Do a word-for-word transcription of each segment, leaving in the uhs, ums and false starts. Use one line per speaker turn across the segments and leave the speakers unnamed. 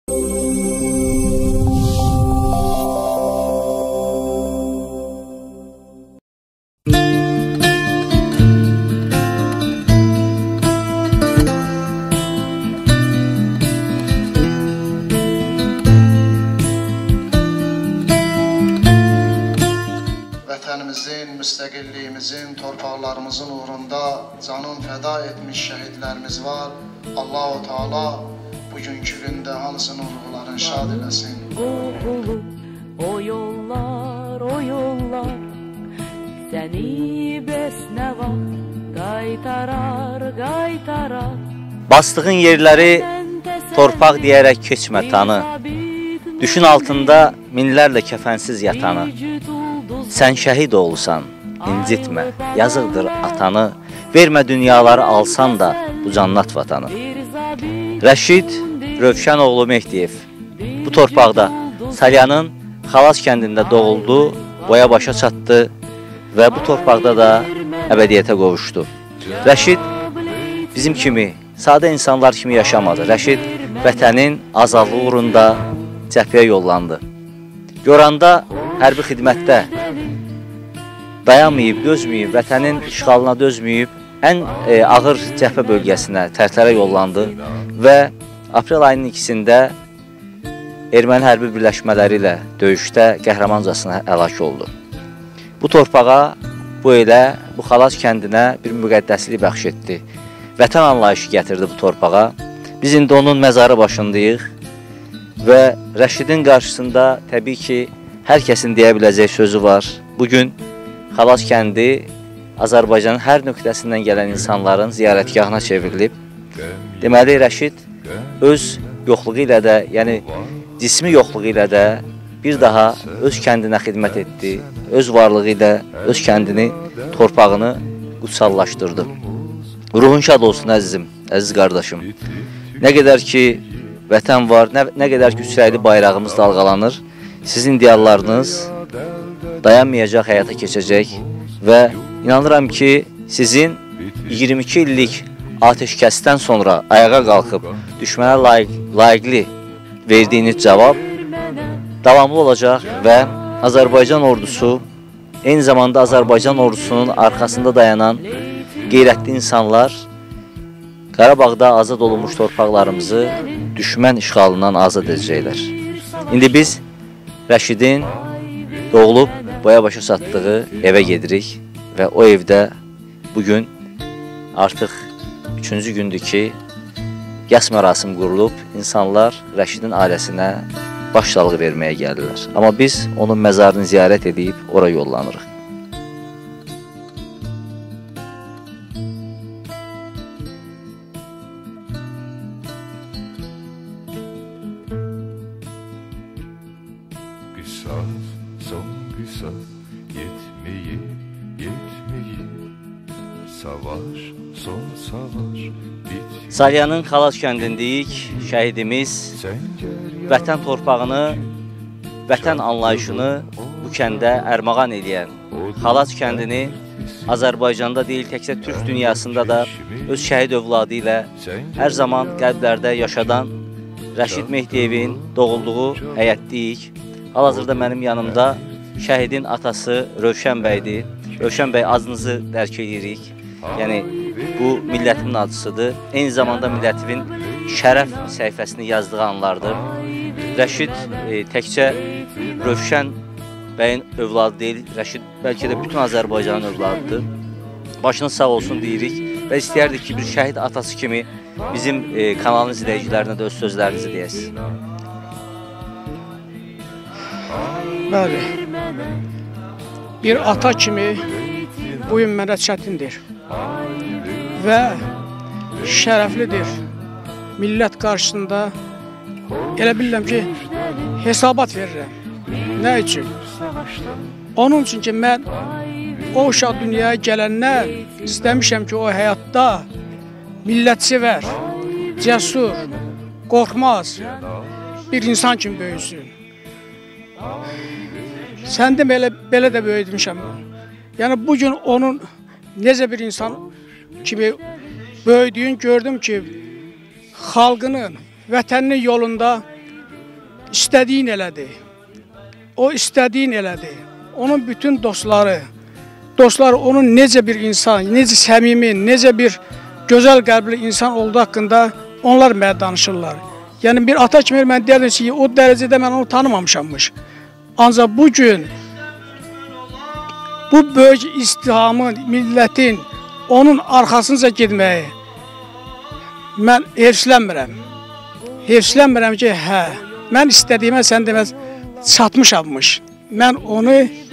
Vətənimizin, müstəqilliyimizin, torpaqlarımızın uğrunda canın fəda etmiş şəhidlərimiz var. Allah-u Teala bugünkü gündə hamısının ruhlarını şad eləsin.
Qoğulu, o yollar, o yollar, səni bəs nə vaxt qaytarar, qaytarar.
Bastığın yerləri torpaq deyərək keçmə tanı. Düşün altında minlərlə kəfənsiz yatanı. Sən şəhid olsan, incitmə, yazıqdır atanı. Vermə dünyaları alsan da bu cannat vatanı. Rəşid Rövşənoğlu Mehdiyev bu torpaqda Salyanın Xalas kəndində doğuldu, boya başa çatdı və bu torpaqda da əbədiyyətə qovuşdu. Rəşid bizim kimi, sadə insanlar kimi yaşamadı. Rəşid vətənin azadlığı uğrunda cəbhəyə yollandı. Yoranda hərbi xidmətdə dayanmayıb, dözməyib, vətənin işğalına dözməyib, ən e, ağır cəbhə bölgəsinə, tərtlərə yollandı və aprel ayının ikisində erməni hərbi birləşmələri ilə döyüşdə qəhrəmancasına həlak oldu. Bu torpağa, bu elə, bu Xalas kəndinə bir müqəddəslik bəxş etdi. Vətən anlayışı gətirdi bu torpağa. Biz indi onun məzarı başındayıq və Rəşidin qarşısında təbii ki, hər kəsin deyə biləcək sözü var. Bugün Xalas kəndi Azərbaycanın hər nöqtəsindən gələn insanların ziyarətgahına çevrilib. Deməli, Rəşid öz yoxluğu ilə də, yəni cismi yoxluğu ilə də bir daha öz kəndinə xidmət etdi. Öz varlığı ilə öz kəndini, torpağını qutsallaşdırdı. Ruhun şad olsun əzizim, əziz qardaşım. Nə qədər ki vətən var, nə, nə qədər ki yüksəkli bayrağımız dalğalanır, sizin diyarlarınız dayanmayacaq, həyata keçəcək və inanıram ki, sizin iyirmi iki illik ateşkəsdən sonra ayağa qalxıb düşmənə layiq, layiqli verdiyiniz cavab davamlı olacaq və Azərbaycan ordusu, eyni zamanda Azərbaycan ordusunun arxasında dayanan qeyrətli insanlar Qarabağda azad olunmuş torpaqlarımızı düşmən işğalından azad edəcəklər. İndi biz Rəşidin doğulub boya başa çatdığı evə gedirik və o evdə bugün artıq üçüncü gündür ki, yas mərasim qurulub, insanlar Rəşidin ailəsinə başsağlığı verməyə gəlirlər. Amma biz onun məzarını ziyarət edib ora yollanırıq.
Qisas, son qisas, yetmeyi, yetmeyi, savaş, son savaş, bitmeyi.
Salyanın Xalas kəndindəyik, şəhidimiz vətən torpağını, vətən anlayışını bu kəndə ərmağan edən, Xalas kəndini Azərbaycanda deyil, təkcə Türk dünyasında da öz şəhid övladı ilə hər zaman qəlblərdə yaşadan Rəşid Mehdiyevin doğulduğu həyətdəyik. Hal-hazırda mənim yanımda şəhidin atası Rövşən bəydir. Rövşən bəy, adınızı dərk edirik. Yəni, bu millətimin acısıdır. Eyni zamanda millətimin şərəf səhifəsini yazdığı anlardır. Rəşid e, təkcə Rövşən bəyin övladı deyil, Rəşid bəlkə də bütün Azərbaycanın övladıdır. Başınız sağ olsun deyirik və istəyərdik ki, bir şəhid atası kimi bizim e, kanalın izləyicilərinə də öz sözlərinizi deyəsiniz.
Bəli, bir ata kimi bu gün mənə çətindir və şərəflidir. Millət qarşısında elə bilirəm ki, hesabat verirəm. Nə üçün? Onun üçün ki, mən o uşaq dünyaya gələndən istəmişəm ki, o həyatda millətsevər, cəsur, qorxmaz bir insan kimi böyüsün. Sən demə, elə, belə də böyüdmüşəm. Yəni, bugün onun necə bir insan kimi böyüdüyün gördüm ki, xalqının, vətəninin yolunda istədiyin elədi. O istədiyin elədi. Onun bütün dostları, dostları onun necə bir insan, necə səmimi, necə bir gözəl qəlbli insan olduğu haqqında onlar mənə danışırlar. Yəni bir ata kimi mən deyirdim ki, o dərəcədə mən onu tanımamışammış. Ancaq bugün bu böyük izdihamın, millətin onun arxasınca getməyi mən hevslənmirəm. Hevslənmirəm ki, hə, mən istədiyimə sən deməz çatmışammış. Mən onu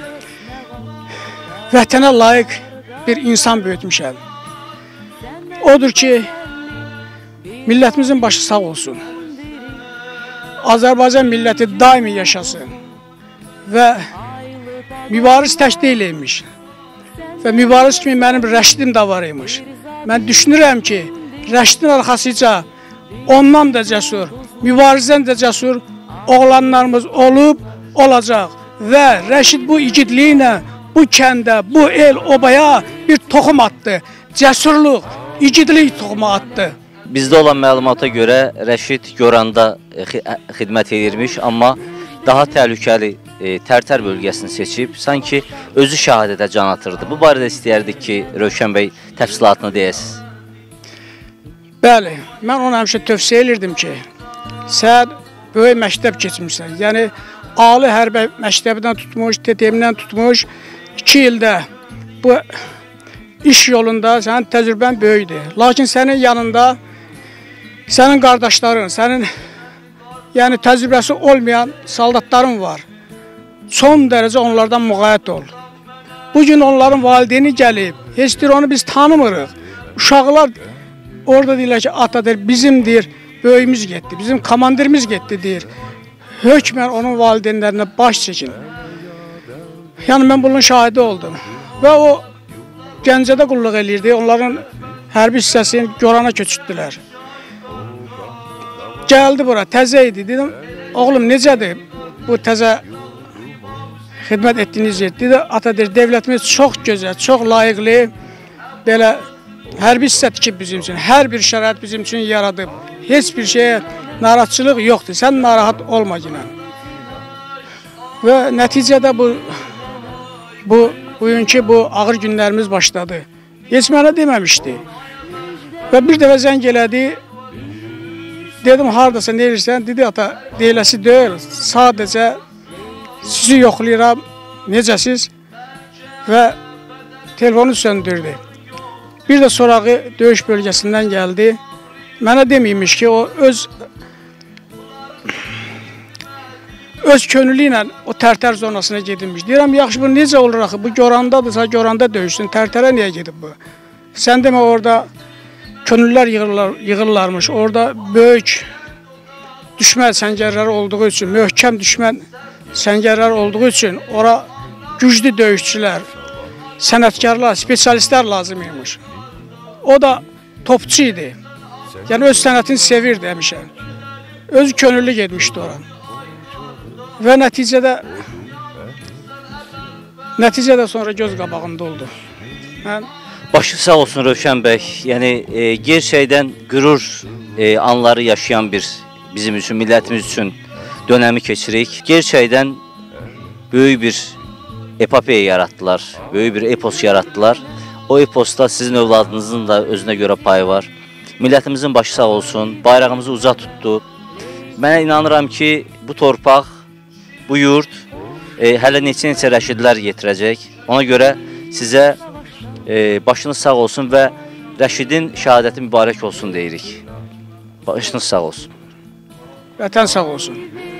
vətənə layiq bir insan böyütmüşəm. Odur ki, millətimizin başı sağ olsun. Azərbaycan milləti daimi yaşasın və mübariz tək deyilmiş və mübariz kimi mənim Rəşidim də var imiş. Mən düşünürəm ki, Rəşidin arxasıca ondan da cəsur, mübarizdən də cəsur oğlanlarımız olub, olacaq və Rəşid bu igidliyi ilə bu kəndə, bu el, obaya bir toxum atdı. Cəsurluq, igidlik toxumu atdı.
Bizdə olan məlumata görə Rəşid Goranda xidmət edirmiş, amma daha təhlükəli Tərtər bölgəsini seçib, sanki özü şəhadətə can atırdı. Bu barədə istəyərdik ki, Rövşən bəy təfsilatını deyəsiniz.
Bəli, mən ona həmişə tövsiyə edirdim ki, sən böyük məktəb keçmişsən. Yəni, Ali Hərbi məktəbindən tutmuş, T T M-dən tutmuş, iki ildə bu iş yolunda sənin təcrübən böyükdür. Lakin sənin yanında sənin qardaşların, sənin yəni təcrübəsi olmayan soldatların var. Son dərəcə onlardan müğayət ol. Bugün onların valideyni gəlib, heç deyir onu biz tanımırıq. Uşaqlar orada deyirlər ki, atadır, bizimdir, böyümüz getdi, bizim komandirimiz getdi deyir. Hökmən onun valideynlərinə baş çəkin. Yəni mən bunun şahidi oldum. Və o Gəncədə qulluq eləyirdi, onların hərbi hissəsini Gorana köçürdülər. Gəldi bura, təzə idi, dedim, oğlum necədir bu təzə xidmət etdiyiniz yer? Dedi, atadır, devlətimiz çox gözəl, çox layiqli, belə hərbi hissə tikib bizim üçün, hər bir şərait bizim üçün yaradıb. Heç bir şeye narahatçılıq yoxdur, sən narahat olma yine. Və nəticədə bu, bu, bugünkü bu ağır günlərimiz başladı. Heç mənə deməmişdi. Və bir dəfə zəng elədi, dedim, haradasa, ne edirsən? Dedi, ata, deyiləsi deyil, sadəcə sizi yoxlayıram, necəsiz? Və telefonu söndürdü. Bir də sorağı döyüş bölgəsindən gəldi. Mənə deməymiş ki, o öz öz könüllü ilə o Tərtər zonasına gedilmiş. Deyirəm, yaxşı, bu necə olur axı? Bu Gorandadırsa, Goranda döyüşsün, Tərtərə niyə gedib bu? Sən demə, orada könüllülər yığırlar, yığırlarmış. Orada böyük düşmən səngərləri olduğu üçün, möhkəm düşmən səngərlər olduğu üçün ora güclü döyüşçülər, sənətkarlar, spesialistlər lazım imiş. O da topçu idi. Yəni öz sənətini sevirdi həmişə. Özü könüllü getmişdi ora. Və nəticədə nəticədə sonra göz qabağında oldu. Mən
Başı sağ olsun Rövşən bəy. Yəni e, gerçəkdən qürur e, anları yaşayan bir bizim üçün, millətimiz üçün dönəmi keçirik. Gerçəkdən böyük bir epopeya yaratdılar, böyük bir epos yaratdılar. O eposda sizin övladınızın da özünə görə payı var. Millətimizin başı sağ olsun, bayrağımızı uca tutdu. Mənə inanıram ki, bu torpaq, bu yurt e, hələ neçə-neçə rəşidlər yetirəcək. Ona görə sizə e, başınız sağ olsun və Rəşidin şəhadəti mübarək olsun deyirik. Başınız sağ olsun.
Vətən sağ olsun.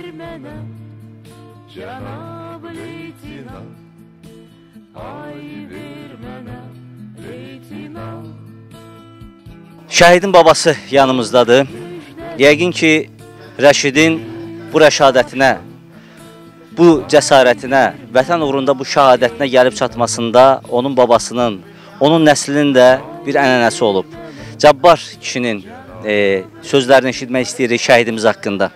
Şəhidin babası yanımızdadır. Yəqin ki, Rəşidin bu rəşadətinə, bu cəsarətinə, vətən uğrunda bu şəhadətinə gəlib çatmasında onun babasının, onun nəslinin də bir ənənəsi olub. Cabbar kişinin e, sözlərini eşitmək istəyirik şəhidimiz haqqında.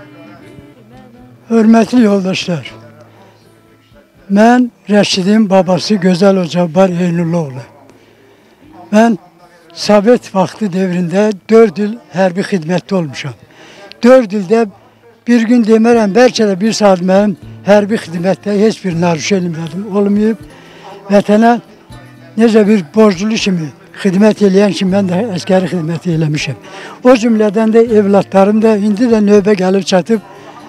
Hörmətli yoldaşlar, mən Rəşidin babası Gözəl o Cabbar Eynulloğlu. Mən Sovet vaxtı devrində dörd il hərbi xidmətdə olmuşam. dörd ildə bir gün demərəm, bəlkə də bir saat mənim hərbi xidmətdə heç bir narüşelim dedim, olmayıb. Vətənə necə bir borclu kimi xidmət eləyən kimi mən də əskəri xidməti eləmişəm. O cümlədən də evlatlarım da indi də növbə gəlib çatıb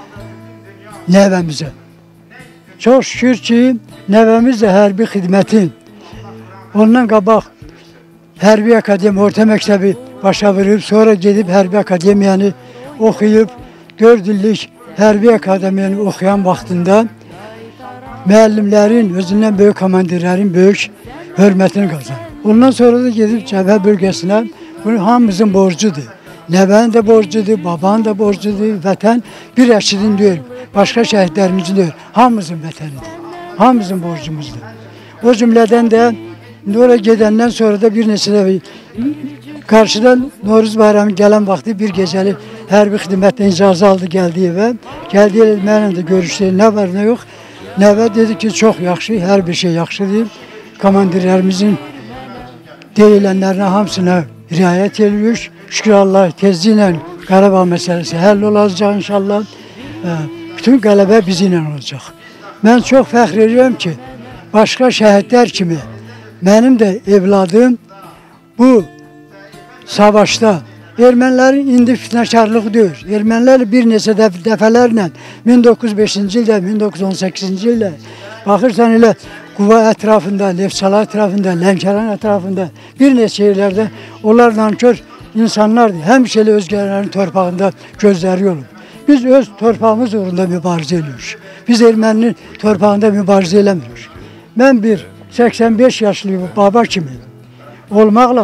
nəvəmizə. Çox şükür ki, nəvəmiz də hərbi xidmətin ondan qabaq hərbi akademiya, orta məktəbi başa vurub, sonra gedib hərbi akademiyanı oxuyub, dörd illik hərbi akademiyanı oxuyan vaxtında müəllimlərin, özündən böyük komandirlərin böyük hörmətini qazanır. Ondan sonra da gedib cəbhə bölgəsinə, bunu hamımızın borcudur. Nəvənin də borcudur, babanın da borcudur, vətən bir əşidin deyil, başqa şəhidlərimizin deyil, hamımızın vətənidir, hamımızın borcumuzdur. O cümlədən də oraya gedəndən sonra da bir neçə də qarşıdan Noruz bayramı gələn vaxtı bir gecəli hərbi xidmətdən icazə aldı, gəldi evə. Gəldi elə mənimlə də görüşdü, nə var, nə yox. Nəvə dedi ki, çox yaxşı, hər bir şey yaxşıdır. Komandirlərimizin deyilənlərinə hamısına riayət edirik. Şükür Allah, tezliklə Qarabağ məsələsi həll olacaq inşallah. Bütün qələbə bizi ilə olacaq. Mən çox fəxr edirəm ki, başqa şəhidlər kimi mənim də evladım bu savaşda ermənilərin indi fitnəkarlığı deyir. Ermənilər bir neçə dəf dəfələrlə min doqquz yüz beşinci ildə, min doqquz yüz on səkkizinci ildə baxırsan elə Quva ətrafında, Lefçala ətrafında, Lənkəran ətrafında bir neçə yerlərdə onlar nankör insanlardır. Həmişə elə özgələrin torpağında gözləri olub. Biz öz torpağımız uğrunda mübarizə ediyoruz. Biz erməninin torpağında mübarizə eləmiyoruz. Mən bir səksən beş yaşlı baba kimi olmaqla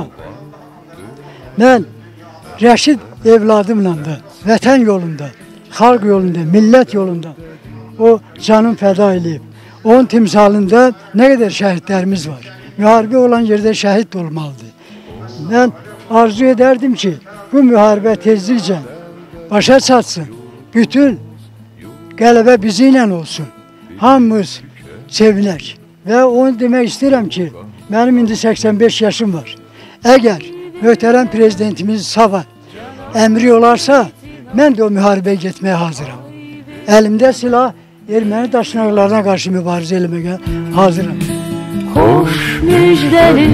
mən Rəşid evladımla da vətən yolunda, xalq yolunda, millət yolunda o canım fəda edib. Onun timsalında nə qədər şəhidlərimiz var. Müharibə olan yerdə şəhid olmalıdır. Mən arzu edərdim ki, bu müharibə tezliklə başa çatsın. Bütün qələbə bizi ilə olsun. Hamımız sevinək. Və onu demək istəyirəm ki, mənim indi səksən beş yaşım var. Əgər möhtərəm prezidentimiz sava əmri olarsa, mən də o müharibəyə getməyə hazıram. Əlimdə silah, erməni daşnaqlarına qarşı mübarizə eləməyə hazıram.
Xoş müjdəli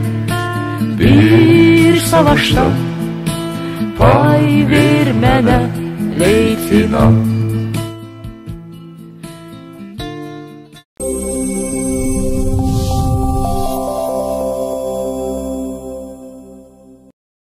bir savaşda pay ver mənə leytina.